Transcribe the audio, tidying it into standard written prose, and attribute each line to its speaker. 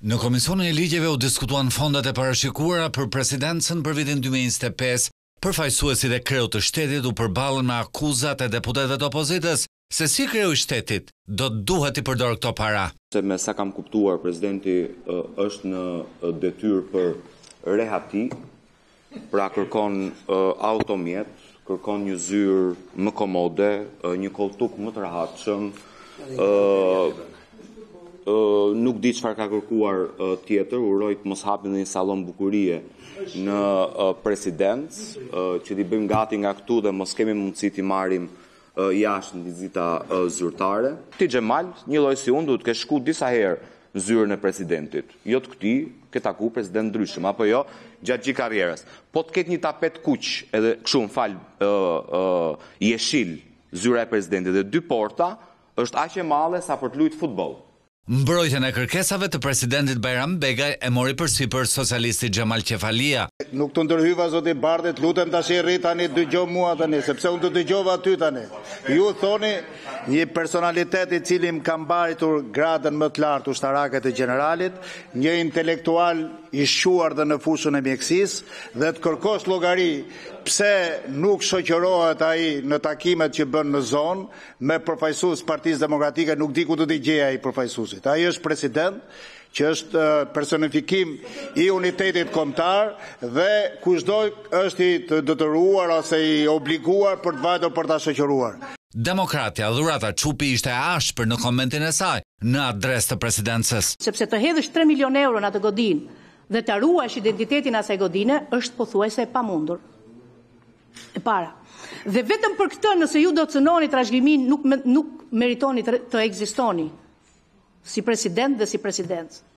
Speaker 1: Në Komisionin e Ligjeve u diskutuan fondet e parashikuara për presidencën për vitin 2025. Përfaqësuesit e kreut të shtetit u përballën me akuzat e deputetëve të opozitës se si kreu i shtetit do të duhet i përdor këto para.
Speaker 2: Se me sa kam kuptuar, presidenti është në detyrë për rehati, pra kërkon automjet, kërkon një zyrë më komode, një koltuk më të rahatshëm, nuk di çfarë ka kërkuar tjetër, uroj të mos hapin një sallon bukurie në presidencë, që t'i bëjmë gati nga këtu dhe mos kemi mundësi t'i marrim jashtë në vizita zyrtare. Ti Xhemal, një lloj si unë, duhet të kesh shku disa herë në zyrën e presidentit. Jo të këtij, ke taku president ndryshëm, apo jo, gjatë gjithë karrierës. Po të ketë një tapet kuq, edhe kështu jeshil, zyra e presidentit dhe 2 porta, është aq e madhe sa për të luajtur futboll.
Speaker 1: Mbrojtjen e kërkesave të presidentit Bajram Begaj e mori përsipër socialisti Xhemal Qefalia.
Speaker 3: Nuk të ndërhyva zoti Bardhet, lutem tash rrit tani dëgjoj mua tani, sepse unë të dëgjova aty tani. Ju thoni një personalitet i cili më ka mbaritur gradën më të lartë ushtarake të generalit, një intelektual i shquar dhe në fushën e mjekësisë dhe të kërkosh llogari pse nuk shoqërohet ai në takimet që bën në zonë me përfaqësues Partisë Demokratike, nuk di ku do t'i gjej ai përfaqësuesit. Ai është president që është personifikim i unitetit kombëtar dhe kushdo është i të detyruar ose i obliguar për të vajtur për ta shoqëruar.
Speaker 1: Demokratja Dhurata Çupi ishte e ashpër në komentin e saj në adresë të presidencës.
Speaker 4: Sepse të hedhësh 3 milion euro në atë godinë dhe të ruash identitetin asaj godine është pothuajse e pamundur. E para. Dhe vetëm për këtë, nëse ju do të cënoni trashëgiminë, nuk meritoni të ekzistoni si president dhe si presidencë.